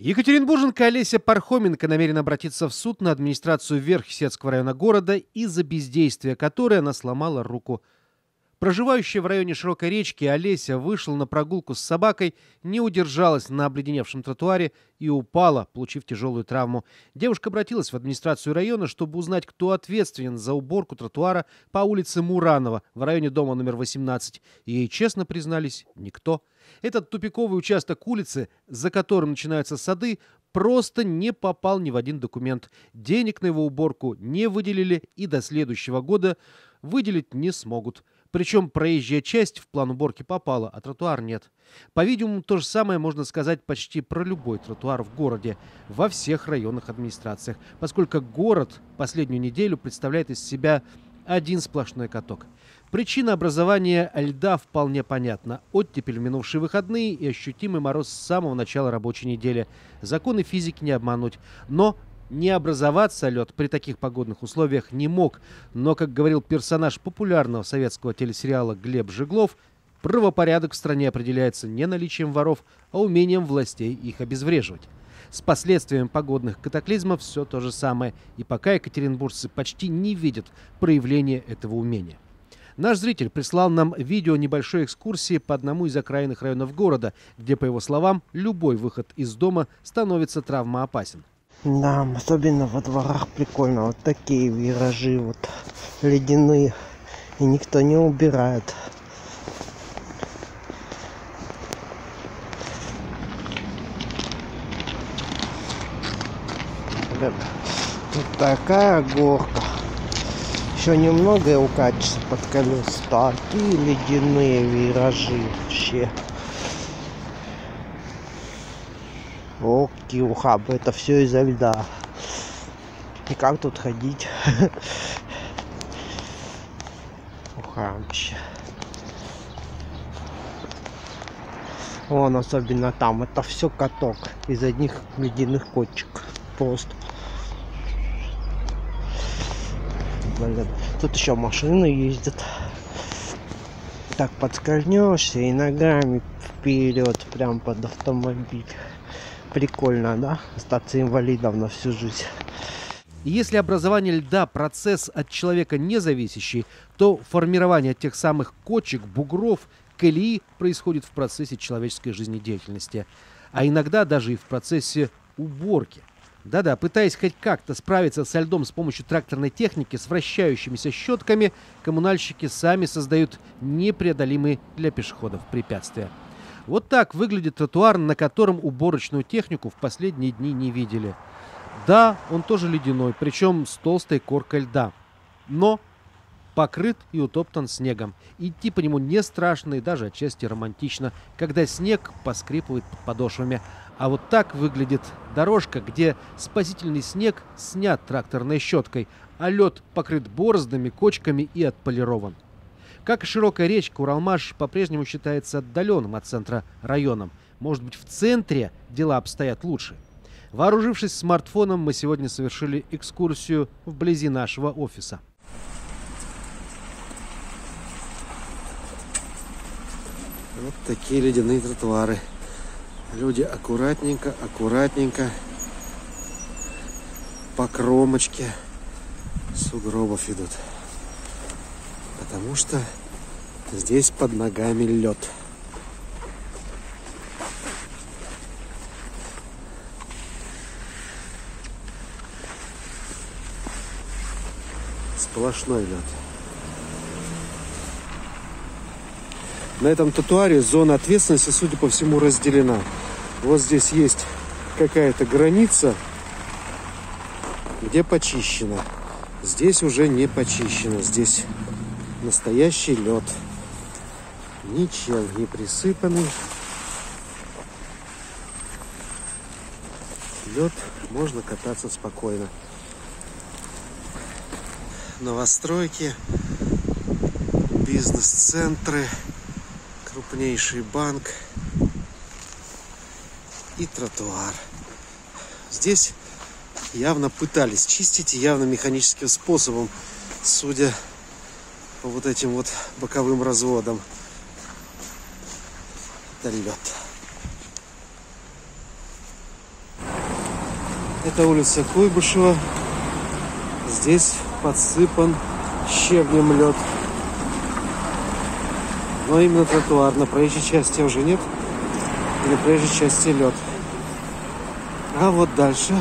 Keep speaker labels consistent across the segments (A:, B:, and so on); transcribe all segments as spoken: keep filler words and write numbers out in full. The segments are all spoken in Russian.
A: Екатеринбурженка Олеся Пархоменко намерена обратиться в суд на администрацию Верхесецкого района города из-за бездействия которой она сломала руку. Проживающая в районе Широкой речки Олеся вышла на прогулку с собакой, не удержалась на обледеневшем тротуаре и упала, получив тяжелую травму. Девушка обратилась в администрацию района, чтобы узнать, кто ответственен за уборку тротуара по улице Муранова в районе дома номер восемнадцать. И ей честно признались – никто. Этот тупиковый участок улицы, за которым начинаются сады, просто не попал ни в один документ. Денег на его уборку не выделили и до следующего года выделить не смогут. Причем проезжая часть в план уборки попала, а тротуар нет. По-видимому, то же самое можно сказать почти про любой тротуар в городе, во всех районных администрациях, поскольку город последнюю неделю представляет из себя один сплошной каток. Причина образования льда вполне понятна. Оттепель в минувшие выходные и ощутимый мороз с самого начала рабочей недели. Законы физики не обмануть. Но не образоваться лед при таких погодных условиях не мог. Но, как говорил персонаж популярного советского телесериала Глеб Жиглов, правопорядок в стране определяется не наличием воров, а умением властей их обезвреживать. С последствиями погодных катаклизмов все то же самое. И пока екатеринбуржцы почти не видят проявления этого умения. Наш зритель прислал нам видео небольшой экскурсии по одному из окраинных районов города, где, по его словам, любой выход из дома становится травмоопасен.
B: Да, особенно во дворах прикольно. Вот такие виражи вот ледяные. И никто не убирает. Вот такая горка. Еще немного и укатится под колеса. Такие ледяные виражи вообще. Оки, ухабы, это все из-за льда. И как тут ходить? Ухабище. Вон, особенно там, это все каток из одних ледяных кочек. Просто. Блин. Тут еще машины ездят. Так подскользнешься и ногами вперед, прям под автомобиль. Прикольно, да? Остаться инвалидом на всю жизнь.
A: Если образование льда – процесс от человека не зависящий, то формирование тех самых кочек, бугров, колеи происходит в процессе человеческой жизнедеятельности. А иногда даже и в процессе уборки. Да-да, пытаясь хоть как-то справиться со льдом с помощью тракторной техники с вращающимися щетками, коммунальщики сами создают непреодолимые для пешеходов препятствия. Вот так выглядит тротуар, на котором уборочную технику в последние дни не видели. Да, он тоже ледяной, причем с толстой коркой льда. Но покрыт и утоптан снегом. Идти по нему не страшно и даже отчасти романтично, когда снег поскрипывает под подошвами. А вот так выглядит дорожка, где спасительный снег снят тракторной щеткой, а лед покрыт бороздами, кочками и отполирован. Как и Широкая речка, Уралмаш по-прежнему считается отдаленным от центра районом. Может быть, в центре дела обстоят лучше. Вооружившись смартфоном, мы сегодня совершили экскурсию вблизи нашего офиса.
C: Вот такие ледяные тротуары. Люди аккуратненько, аккуратненько по кромочке сугробов идут. Потому что здесь под ногами лед. Сплошной лед. На этом тротуаре зона ответственности, судя по всему, разделена. Вот здесь есть какая-то граница, где почищено. Здесь уже не почищено. Здесь настоящий лед. Ничем не присыпанный. Лед, можно кататься спокойно. Новостройки, бизнес-центры, крупнейший банк и тротуар. Здесь явно пытались чистить, явно механическим способом, судя по вот этим вот боковым разводам. Это лед. Это улица Куйбышева. Здесь подсыпан щебнем лед. Но именно тротуар. На проезжей части уже нет. И на проезжей части лед. А вот дальше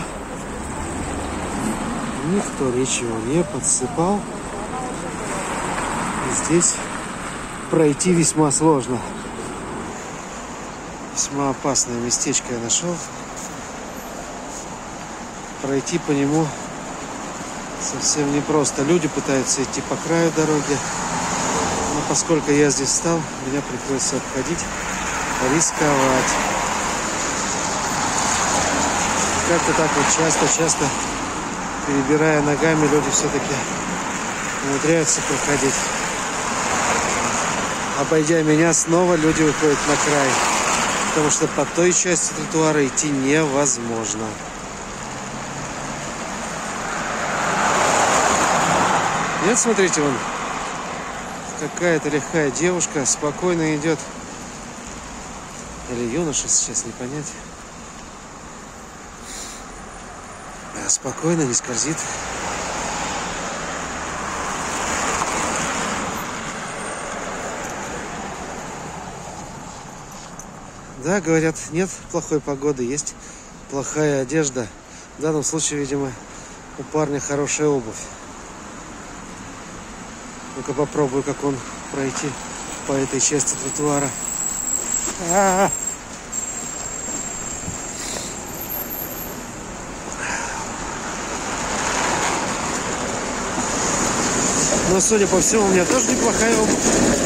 C: никто ничего не подсыпал. И здесь пройти весьма сложно. Весьма опасное местечко я нашел. Пройти по нему совсем непросто. Люди пытаются идти по краю дороги. Но поскольку я здесь встал, меня приходится обходить, рисковать. Как-то так вот часто-часто, перебирая ногами, люди все-таки умудряются проходить. Обойдя меня, снова люди выходят на край. Потому что по той части тротуара идти невозможно. Нет, смотрите, вон какая-то легкая девушка спокойно идет. Или юноша, сейчас не понять. А спокойно, не скользит. Да, говорят, нет плохой погоды, есть плохая одежда. В данном случае, видимо, у парня хорошая обувь. Ну-ка попробую, как он пройти по этой части тротуара. А-а-а. Но, судя по всему, у меня тоже неплохая обувь.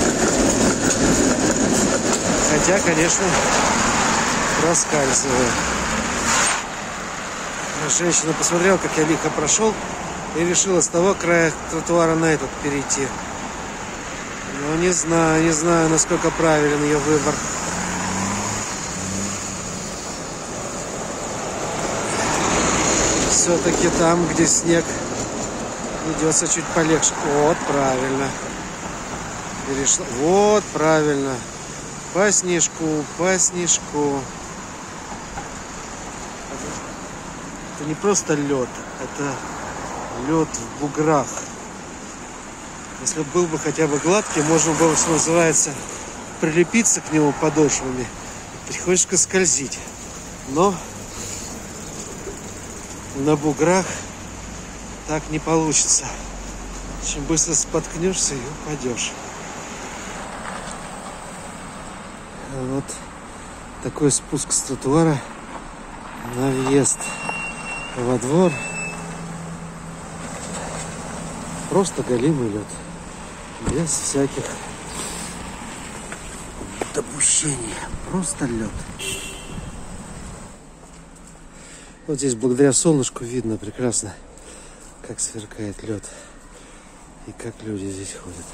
C: Хотя, конечно, проскальзываю. Женщина посмотрела, как я лихо прошел, и решила с того края тротуара на этот перейти. Но не знаю, не знаю, насколько правилен ее выбор. Все-таки там, где снег, идется чуть полегче. Вот, правильно. Перешла. Вот, правильно. По снежку, по снежку. Это не просто лед, это лед в буграх. Если бы был бы хотя бы гладкий, можно было, что называется, прилепиться к нему подошвами. Приходится скользить. Но на буграх так не получится. Очень быстро споткнешься и упадешь. Вот такой спуск с тротуара на въезд во двор. Просто голимый лед. Без всяких допущений. Просто лед. Вот здесь благодаря солнышку видно прекрасно, как сверкает лед. И как люди здесь ходят.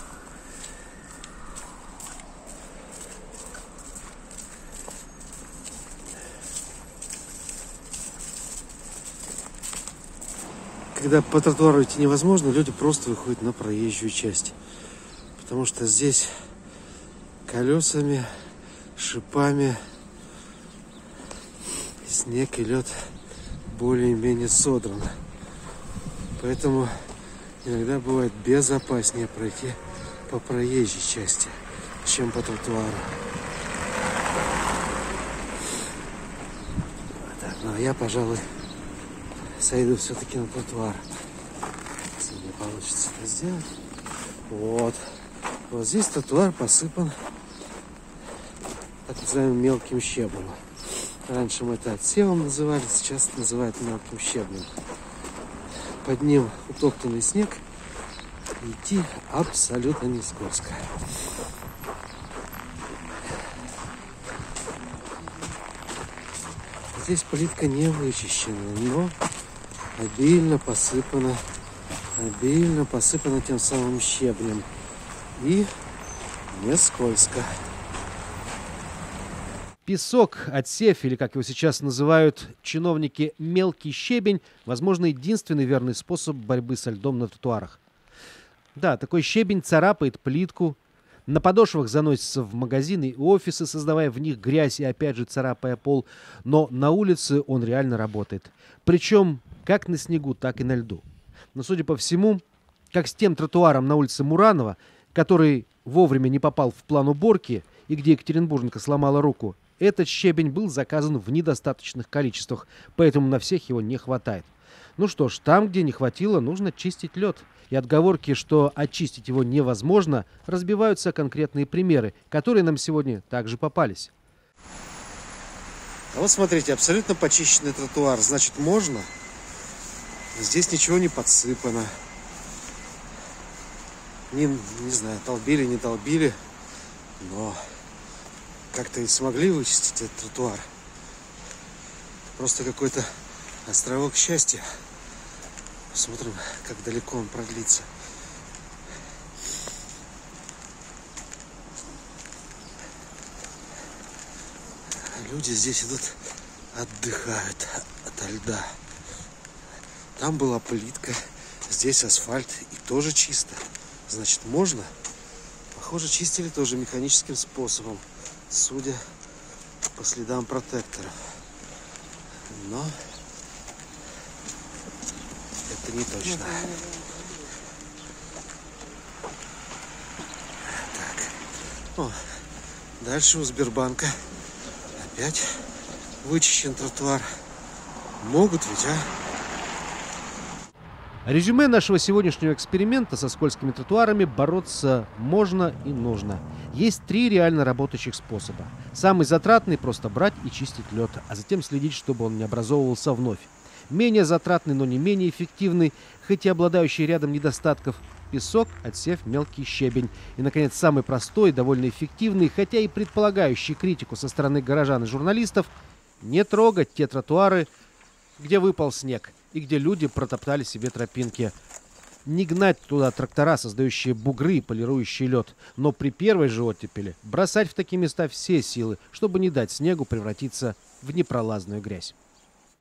C: Когда по тротуару идти невозможно, люди просто выходят на проезжую часть. Потому что здесь колесами, шипами снег и лед более-менее содран. Поэтому иногда бывает безопаснее пройти по проезжей части, чем по тротуару. Так, ну а я, пожалуй, сойду все-таки на тротуар. Если мне получится это сделать. Вот. Вот здесь тротуар посыпан так называемым мелким щебнем. Раньше мы это отсевом называли, сейчас называют мелким щебнем. Под ним утоптанный снег. Идти абсолютно не скользко. Здесь плитка не вычищена, но обильно посыпана, обильно посыпана тем самым щебнем. И не скользко.
A: Песок, отсев, или, как его сейчас называют чиновники, мелкий щебень, возможно, единственный верный способ борьбы со льдом на тротуарах. Да, такой щебень царапает плитку, На подошвах заносятся в магазины и офисы, создавая в них грязь и опять же царапая пол. Но на улице он реально работает. Причем как на снегу, так и на льду. Но, судя по всему, как с тем тротуаром на улице Муранова, который вовремя не попал в план уборки и где екатеринбурженка сломала руку, этот щебень был заказан в недостаточных количествах, поэтому на всех его не хватает. Ну что ж, там, где не хватило, нужно чистить лед. И отговорки, что очистить его невозможно, разбиваются конкретные примеры, которые нам сегодня также попались.
C: А вот смотрите, абсолютно почищенный тротуар, значит можно. Здесь ничего не подсыпано. Не, не знаю, долбили, не долбили, но как-то и смогли вычистить этот тротуар. Просто какой-то островок счастья. Посмотрим, как далеко он продлится. Люди здесь идут, отдыхают ото льда. Там была плитка, здесь асфальт и тоже чисто. Значит, можно? Похоже, чистили тоже механическим способом, судя по следам протекторов. Но это не точно. Так. О, дальше у Сбербанка опять вычищен тротуар. Могут ведь, а?
A: Резюме нашего сегодняшнего эксперимента со скользкими тротуарами: бороться можно и нужно. Есть три реально работающих способа. Самый затратный – просто брать и чистить лед, а затем следить, чтобы он не образовывался вновь. Менее затратный, но не менее эффективный, хоть и обладающий рядом недостатков – песок, отсев, мелкий щебень. И, наконец, самый простой, довольно эффективный, хотя и предполагающий критику со стороны горожан и журналистов – не трогать те тротуары, где выпал снег и где люди протоптали себе тропинки. Не гнать туда трактора, создающие бугры и полирующие лед, но при первой же оттепели бросать в такие места все силы, чтобы не дать снегу превратиться в непролазную грязь.